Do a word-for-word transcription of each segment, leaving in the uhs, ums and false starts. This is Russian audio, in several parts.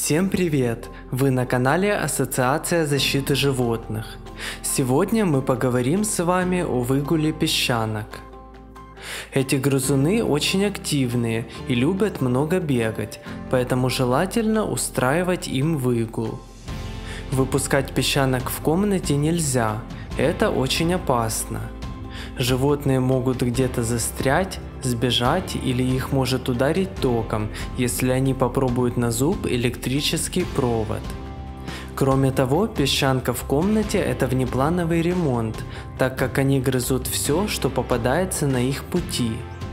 Всем привет! Вы на канале Ассоциация защиты животных. Сегодня мы поговорим с вами о выгуле песчанок. Эти грызуны очень активные и любят много бегать, поэтому желательно устраивать им выгул. Выпускать песчанок в комнате нельзя, это очень опасно. Животные могут где-то застрять, сбежать или их может ударить током, если они попробуют на зуб электрический провод. Кроме того, песчанка в комнате – это внеплановый ремонт, так как они грызут все, что попадается на их пути.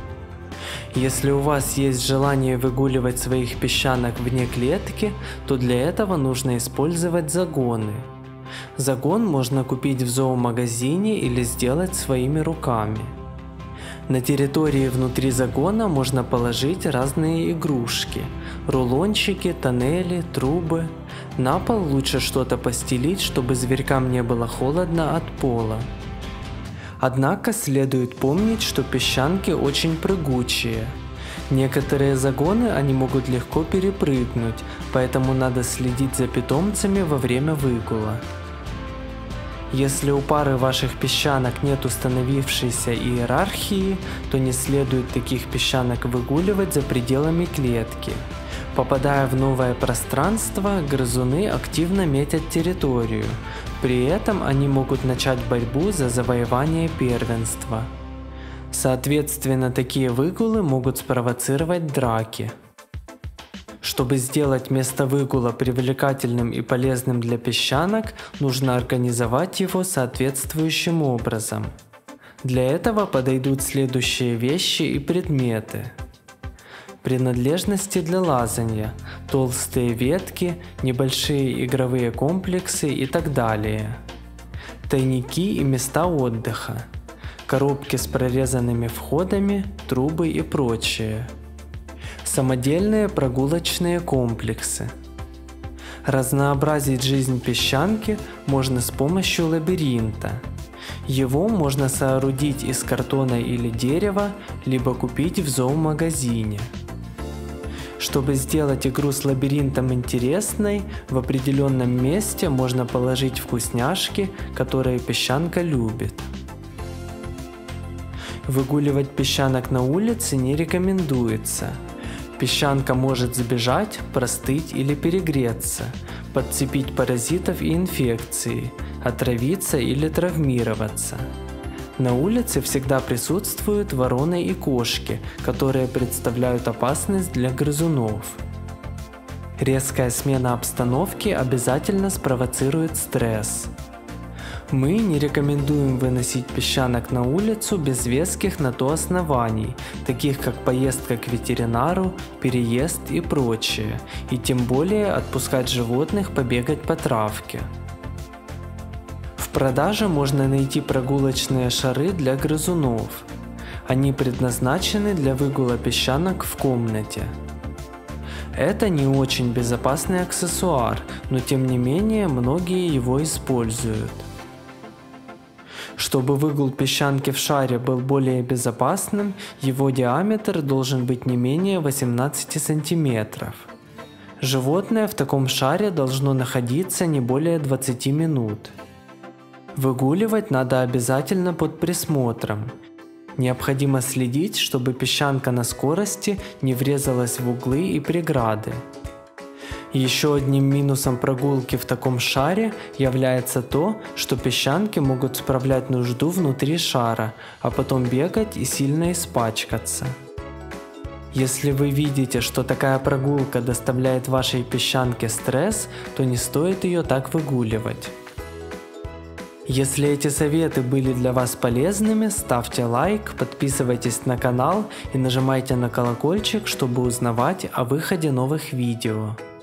Если у вас есть желание выгуливать своих песчанок вне клетки, то для этого нужно использовать загоны. Загон можно купить в зоомагазине или сделать своими руками. На территории внутри загона можно положить разные игрушки, рулончики, тоннели, трубы. На пол лучше что-то постелить, чтобы зверькам не было холодно от пола. Однако следует помнить, что песчанки очень прыгучие. Некоторые загоны они могут легко перепрыгнуть, поэтому надо следить за питомцами во время выгула. Если у пары ваших песчанок нет установившейся иерархии, то не следует таких песчанок выгуливать за пределами клетки. Попадая в новое пространство, грызуны активно метят территорию. При этом они могут начать борьбу за завоевание первенства. Соответственно, такие выгулы могут спровоцировать драки. Чтобы сделать место выгула привлекательным и полезным для песчанок, нужно организовать его соответствующим образом. Для этого подойдут следующие вещи и предметы. Принадлежности для лазанья, толстые ветки, небольшие игровые комплексы и так далее. Тайники и места отдыха, коробки с прорезанными входами, трубы и прочее. Самодельные прогулочные комплексы. Разнообразить жизнь песчанки можно с помощью лабиринта. Его можно соорудить из картона или дерева, либо купить в зоомагазине. Чтобы сделать игру с лабиринтом интересной, в определенном месте можно положить вкусняшки, которые песчанка любит. Выгуливать песчанок на улице не рекомендуется. Песчанка может сбежать, простыть или перегреться, подцепить паразитов и инфекции, отравиться или травмироваться. На улице всегда присутствуют вороны и кошки, которые представляют опасность для грызунов. Резкая смена обстановки обязательно спровоцирует стресс. Мы не рекомендуем выносить песчанок на улицу без веских на то оснований, таких как поездка к ветеринару, переезд и прочее, и тем более отпускать животных побегать по травке. В продаже можно найти прогулочные шары для грызунов. Они предназначены для выгула песчанок в комнате. Это не очень безопасный аксессуар, но тем не менее многие его используют. Чтобы выгул песчанки в шаре был более безопасным, его диаметр должен быть не менее восемнадцати сантиметров. Животное в таком шаре должно находиться не более двадцати минут. Выгуливать надо обязательно под присмотром. Необходимо следить, чтобы песчанка на скорости не врезалась в углы и преграды. Еще одним минусом прогулки в таком шаре является то, что песчанки могут справлять нужду внутри шара, а потом бегать и сильно испачкаться. Если вы видите, что такая прогулка доставляет вашей песчанке стресс, то не стоит ее так выгуливать. Если эти советы были для вас полезными, ставьте лайк, подписывайтесь на канал и нажимайте на колокольчик, чтобы узнавать о выходе новых видео.